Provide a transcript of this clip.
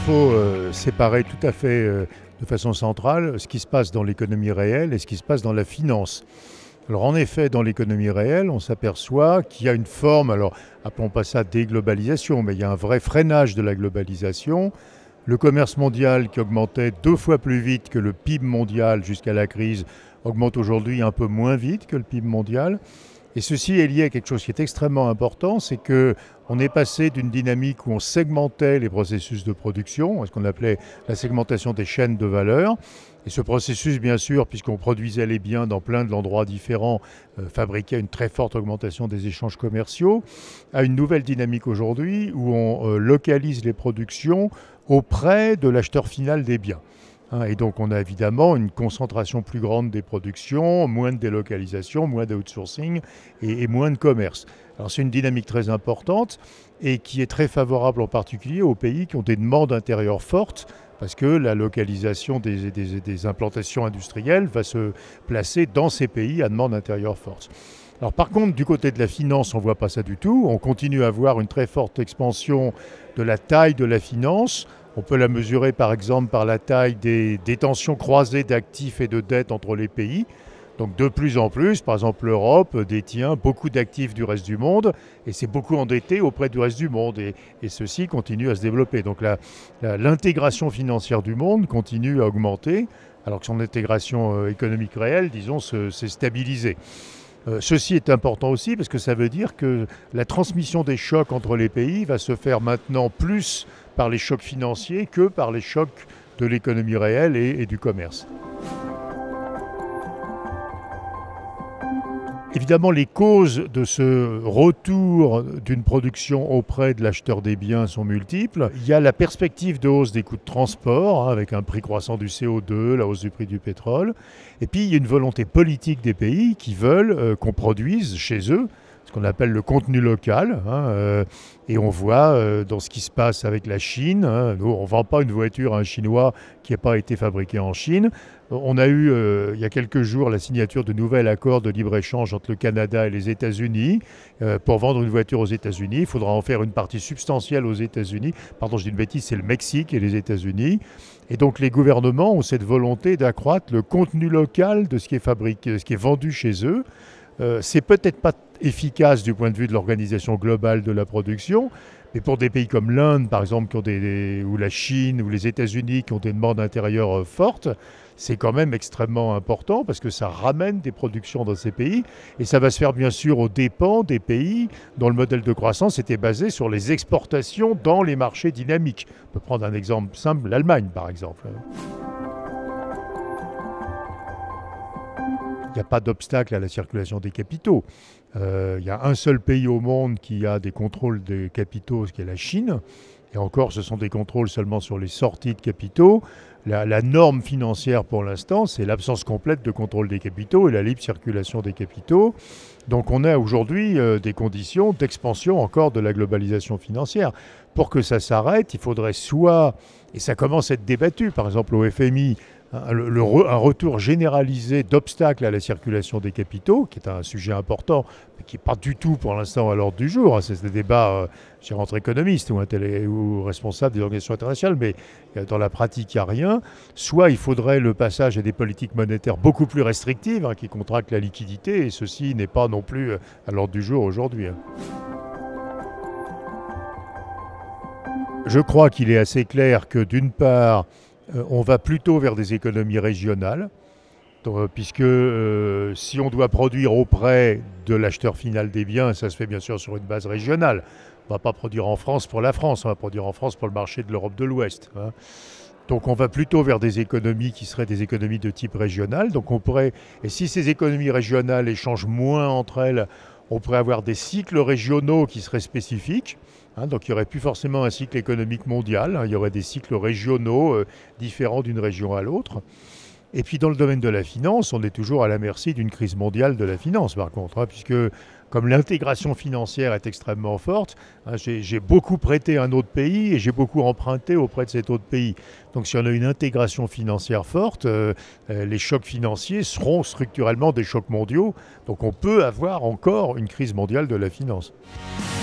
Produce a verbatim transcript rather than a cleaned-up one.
faut euh, séparer tout à fait euh, de façon centrale ce qui se passe dans l'économie réelle et ce qui se passe dans la finance. Alors en effet, dans l'économie réelle, on s'aperçoit qu'il y a une forme, alors appelons pas ça déglobalisation, mais il y a un vrai freinage de la globalisation. Le commerce mondial qui augmentait deux fois plus vite que le P I B mondial jusqu'à la crise augmente aujourd'hui un peu moins vite que le P I B mondial. Et ceci est lié à quelque chose qui est extrêmement important, c'est qu'on est passé d'une dynamique où on segmentait les processus de production, ce qu'on appelait la segmentation des chaînes de valeur. Et ce processus, bien sûr, puisqu'on produisait les biens dans plein d'endroits différents, euh, fabriquait une très forte augmentation des échanges commerciaux, à une nouvelle dynamique aujourd'hui où on euh, localise les productions auprès de l'acheteur final des biens. Et donc on a évidemment une concentration plus grande des productions, moins de délocalisation, moins d'outsourcing et, et moins de commerce. Alors c'est une dynamique très importante et qui est très favorable en particulier aux pays qui ont des demandes intérieures fortes, parce que la localisation des, des, des implantations industrielles va se placer dans ces pays à demande intérieure forte. Alors par contre, du côté de la finance, on ne voit pas ça du tout. On continue à voir une très forte expansion de la taille de la finance. On peut la mesurer par exemple par la taille des détentions croisées d'actifs et de dettes entre les pays. Donc de plus en plus, par exemple l'Europe détient beaucoup d'actifs du reste du monde et c'est beaucoup endetté auprès du reste du monde et, et ceci continue à se développer. Donc la, la, l'intégration financière du monde continue à augmenter alors que son intégration euh, économique réelle, disons, se, s'est stabilisée. Euh, ceci est important aussi parce que ça veut dire que la transmission des chocs entre les pays va se faire maintenant plus par les chocs financiers que par les chocs de l'économie réelle et, et du commerce. Évidemment, les causes de ce retour d'une production auprès de l'acheteur des biens sont multiples. Il y a la perspective de hausse des coûts de transport, hein, avec un prix croissant du C O deux, la hausse du prix du pétrole. Et puis, il y a une volonté politique des pays qui veulent euh, qu'on produise chez eux ce qu'on appelle le contenu local. Hein, euh, et on voit euh, dans ce qui se passe avec la Chine, hein, nous, on ne vend pas une voiture à un Chinois qui n'a pas été fabriquée en Chine. On a eu, euh, il y a quelques jours, la signature de nouvel accord de libre-échange entre le Canada et les États-Unis. Euh, pour vendre une voiture aux États-Unis, il faudra en faire une partie substantielle aux États-Unis. Pardon, je dis une bêtise, c'est le Mexique et les États-Unis. Et donc les gouvernements ont cette volonté d'accroître le contenu local de ce qui est fabriqué, ce qui est vendu chez eux. Euh, c'est peut-être pas efficace du point de vue de l'organisation globale de la production, mais pour des pays comme l'Inde, par exemple, qui ont des, des, ou la Chine, ou les États-Unis, qui ont des demandes intérieures euh, fortes, c'est quand même extrêmement important parce que ça ramène des productions dans ces pays et ça va se faire bien sûr aux dépens des pays dont le modèle de croissance était basé sur les exportations dans les marchés dynamiques. On peut prendre un exemple simple, l'Allemagne par exemple. Il n'y a pas d'obstacle à la circulation des capitaux. Euh, il y a un seul pays au monde qui a des contrôles des capitaux, ce qui est la Chine. Et encore, ce sont des contrôles seulement sur les sorties de capitaux. La, la norme financière pour l'instant, c'est l'absence complète de contrôle des capitaux et la libre circulation des capitaux. Donc on a aujourd'hui euh, des conditions d'expansion encore de la globalisation financière. Pour que ça s'arrête, il faudrait soit, et ça commence à être débattu, par exemple au F M I, Un, le, le, un retour généralisé d'obstacles à la circulation des capitaux, qui est un sujet important, mais qui n'est pas du tout pour l'instant à l'ordre du jour. C'est des débats euh, chez entre économistes ou, ou responsables des organisations internationales, mais dans la pratique, il n'y a rien. Soit il faudrait le passage à des politiques monétaires beaucoup plus restrictives, hein, qui contractent la liquidité, et ceci n'est pas non plus à l'ordre du jour aujourd'hui. Hein. Je crois qu'il est assez clair que d'une part, on va plutôt vers des économies régionales, puisque euh, si on doit produire auprès de l'acheteur final des biens, ça se fait bien sûr sur une base régionale. On ne va pas produire en France pour la France, on va produire en France pour le marché de l'Europe de l'Ouest. Hein. Donc on va plutôt vers des économies qui seraient des économies de type régional. Donc on pourrait, et si ces économies régionales échangent moins entre elles, on pourrait avoir des cycles régionaux qui seraient spécifiques. Hein, donc il n'y aurait plus forcément un cycle économique mondial, hein, il y aurait des cycles régionaux euh, différents d'une région à l'autre. Et puis dans le domaine de la finance, on est toujours à la merci d'une crise mondiale de la finance par contre, hein, puisque comme l'intégration financière est extrêmement forte, hein, j'ai, j'ai beaucoup prêté à un autre pays et j'ai beaucoup emprunté auprès de cet autre pays. Donc si on a une intégration financière forte, euh, euh, les chocs financiers seront structurellement des chocs mondiaux. Donc on peut avoir encore une crise mondiale de la finance.